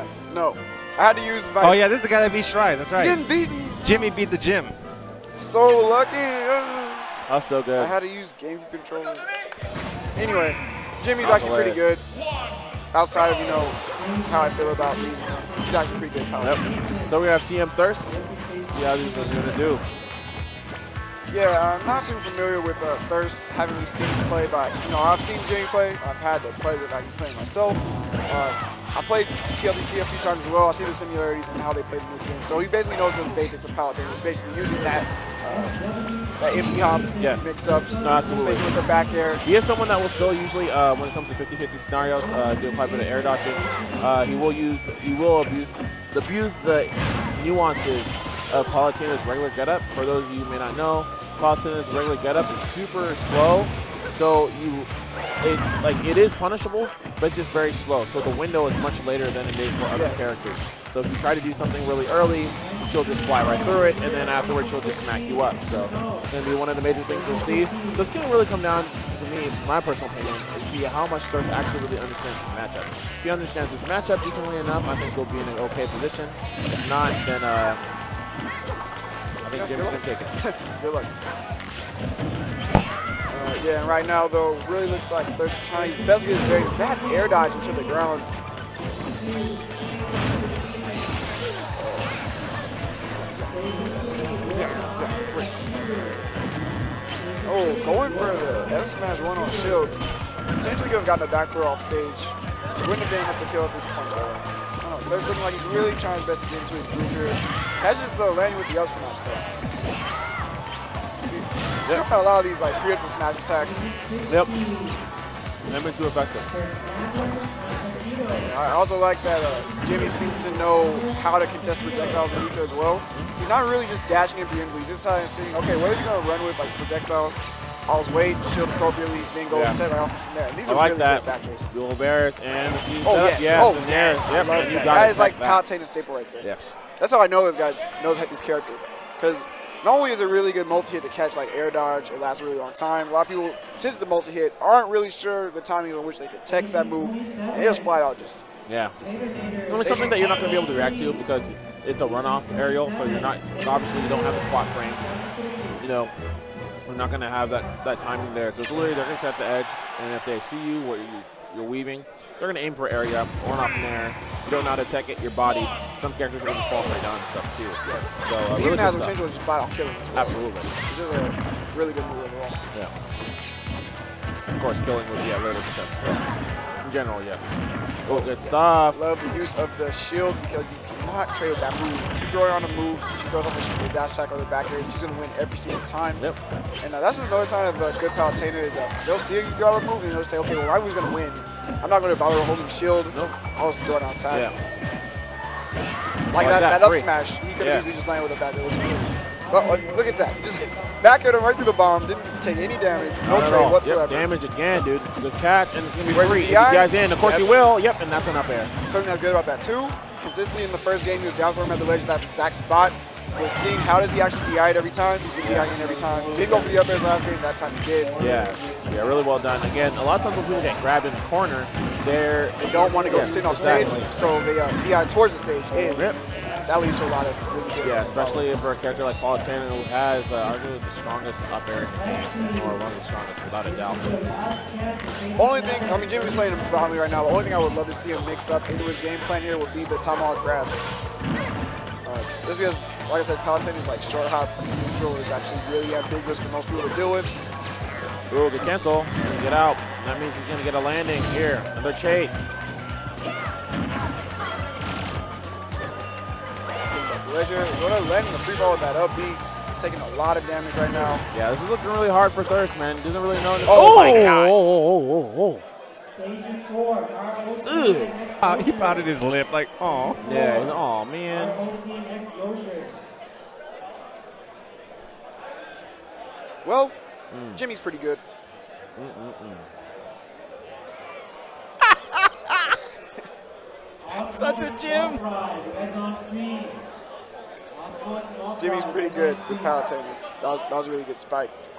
man. No. I had to use my... Oh, yeah, this is the guy that beat Shry. That's right. He didn't beat me. Jimmy beat the gym. So lucky. That's so good. I had to use GameCube controller. Anyway, Jimmy's actually pretty good. Outside of, you know, how I feel about these, he's actually pretty good. Yep. So we have TM Thirst. See how this is going to do. Yeah, I'm not too familiar with Thirst. Haven't really seen him play, but you know, I've seen Jimmy play. I've had to play with like playing myself. I played TLDC a few times as well. I see the similarities and how they play the new game. So he basically knows the basics of Palutena. He's basically using that empty hop mix-ups. No, absolutely. Basically with the back air. He is someone that will still usually, when it comes to 50-50 scenarios, do quite a bit of air dodging. He will abuse the nuances of Palutena's regular getup. For those of you who may not know, Palutena's regular getup is super slow. So it is punishable, but it's just very slow. So the window is much later than it is for other characters. So if you try to do something really early, she'll just fly right through it, and then afterwards she'll just smack you up. So it's going to be one of the major things we'll see. So it's going to really come down to me, my personal opinion, and see how much Thirst actually really understands this matchup. If he understands this matchup decently enough, I think he'll be in an okay position. If not, then I think Jimmy's going to take it. Good luck. Yeah, and right now, though, really looks like Thirst is trying his best to get his very bad air dodge into the ground. Oh, going for the F smash one on shield. Potentially could have gotten a back throw off stage. Wouldn't have been enough to kill at this point, though. I don't know, Thirst looking like he's really trying his best to get into his groove here. Catches the landing with the up smash, though. Yep. A lot of these like preemptive smash attacks. Yep. Never too effective. I also like that Jimmy seems to know how to contest projectiles in neutral as well. He's not really just dashing in preemptively. He's just seeing, okay, what is he going to run with, like projectile? I'll wait, shield appropriately, then go and set right off from there. And these are really good back throws. Dual barrier and yes. Yep. That is like Palutena staple right there. Yes. That's how I know this guy knows his character. Because not only is it a really good multi-hit to catch like air dodge, it lasts a really long time. A lot of people, since the multi-hit, aren't really sure the timing in which they could tech that move. And they just flat out just... Yeah. It's something that you're not going to be able to react to because it's a runoff aerial, so you're not, obviously you don't have the squat frames. You know, we're not going to have that timing there. So it's literally they're going to set the edge, and if they see you where you're weaving, they're going to aim for area, run off from there. You don't know how to tech it, your body. Some characters are going to fall straight down and stuff too. Yes. So even really has potential to just flat out kill him. Well. Absolutely. It's just a really good move overall. Yeah. Of course, killing would be a later defense. In general, yes. Oh, good stuff. Love the use of the shield because you cannot trade with that move. You throw her on a move, she throws off the dash attack or the back air, she's going to win every single time. Yep. And that's just another sign of good Palutena is that they'll see you throw a move and they'll say, okay, well, my move's going to win. I'm not going to bother holding shield. Nope. I'll just throw it on attack. Yeah. Like that up smash, he could have easily just landed with a back air. But look at that. Just back at him right through the bomb. Didn't take any damage. No trade whatsoever. Yep, damage again, dude. Good catch, and it's going to be free. If he guys in, of course he will. Yep, and that's an up air. Something that's good about that, too. Consistently in the first game, he was down for him at the ledge at that exact spot. Was seeing how does he actually DI it every time. He's been DIing every time. Didn't go for the up airs last game. That time he did. Yeah, really well done. Again, a lot of times when people get grabbed in the corner, they don't want to go sitting off stage, so they DI towards the stage. And that leads to a lot of really good. Yeah, especially for a character like Palutena who has arguably the strongest up air, or one of the strongest without a doubt. Only thing, I mean, Jimmy's playing him prominently right now. The only thing I would love to see him mix up into his game plan here would be the tomahawk grabs. Just because, like I said, Palutena's like short hop neutral is actually really ambiguous for most people to deal with. Ooh, good cancel. He's gonna get out. That means he's gonna get a landing here. Another chase. Ledger, going to landing the free ball with that up B, taking a lot of damage right now. Yeah, this is looking really hard for Thirst, man. Doesn't really know. Oh my God. He pouted his lip like, oh. Yeah, oh man. Well, Jimmy's pretty good. Such a Jim. Jimmy's pretty good with Palutena. That was a really good spike.